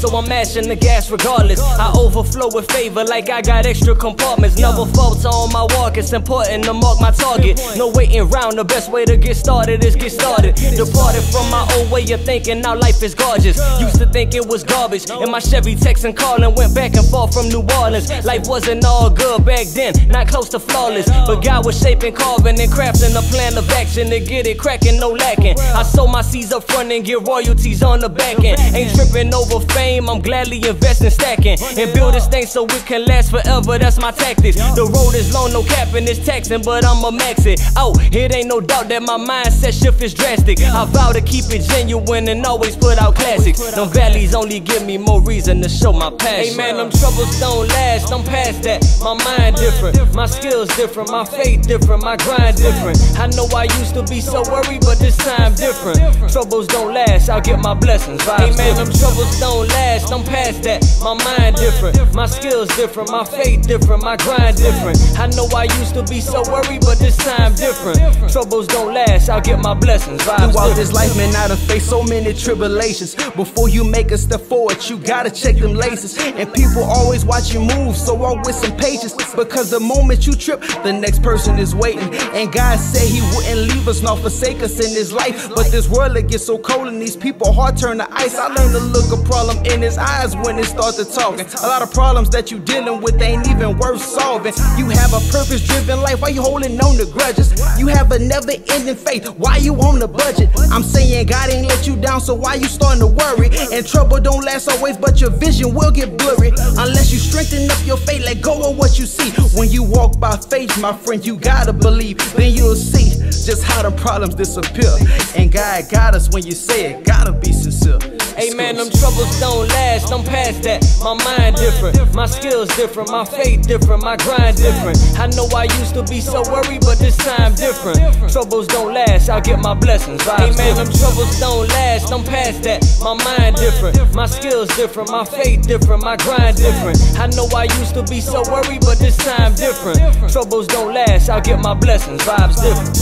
so I'm mashing the gas regardless. I overflow with favor like I got extra compartments. Never falter on my walk, it's important to mark my target. No waiting round, the best way to get started is get started. Departed from my old way of thinking, now life is gorgeous. Used to think it was garbage, in my Chevy texting calling, went back and forth from New Orleans. Life wasn't all good back then, not close to flawless, but God was shaping, carving, and crafting a plan of action to get it cracking, no lacking. I sow my seeds up front and get royalties on the back end. Ain't tripping over fame, I'm gladly investing, stacking, and build this thing so it can last forever, that's my tactics. The road is long, no capping, it's taxing, but I'ma max it. Oh, it ain't no doubt that my mindset shift is drastic. I vow to keep it genuine and always put out classics. Them valleys only give me more reason to show my passion. Hey man, them troubles don't last, I'm past that. My mind different, my skills different, my faith different, my grind different. I know I used to be so worried, but this time different. Troubles don't last, I'll get my blessings. Hey man, them troubles don't last, I'm past that. My mind different, my skills different, my faith different, my grind different. I know I used to be so worried, but this time different. Troubles don't last, I'll get my blessings. Throughout this life, man, I done faced so many tribulations. Before you make a step forward, you gotta check them laces. And people always watch you move, so walk with some patience, because the moment you trip, the next person is waiting. And God said He wouldn't leave us nor forsake us in this life, but this world, it gets so cold and these people heart turn to ice. I learned to look a problem in his eyes when it starts to talking. A lot of problems that you dealing with ain't even worth solving. You have a purpose-driven life, why you holding on to grudges? You have a never-ending faith, why you on the budget? I'm saying God ain't let you down, so why you starting to worry? And trouble don't last always, but your vision will get blurry unless you strengthen up your faith, let go of what you see. When you walk by faith, my friend, you gotta believe, then you'll see just how the problems disappear. And God got us when you say it, gotta be sincere. Hey man, them troubles don't last, I'm past that. My mind different, my skills different, my faith different, my grind different. I know I used to be so worried, but this time different. Troubles don't last, I'll get my blessings. Hey man, them troubles don't last, I'm past that. My mind different, my skills different, my faith different, my grind different. I know I used to be so worried, but this time different. Troubles don't last, I'll get my blessings. Vibes different.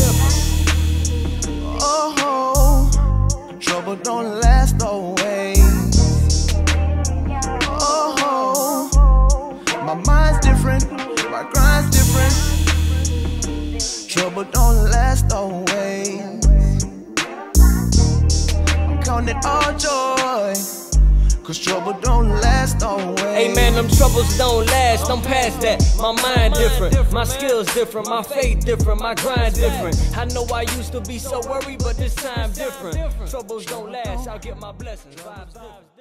Oh, trouble don't last always. Oh, my mind's different, my grind's different. Trouble don't last always. I'm counting all joy, cause trouble don't last always. Hey man, them troubles don't last, I'm past that. My mind different, my skills different, my faith different, my grind different. I know I used to be so worried, but this time different. Troubles don't last, I'll get my blessings. Vibes different.